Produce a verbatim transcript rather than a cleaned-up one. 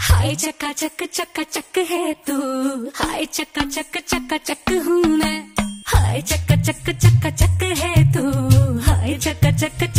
हाय चक्का चक चक्का चक है तू, हाय चक्का चक चक्का चक हूँ मैं। हाय चक्का चक चक्का चक है तू, हाय चक्का चक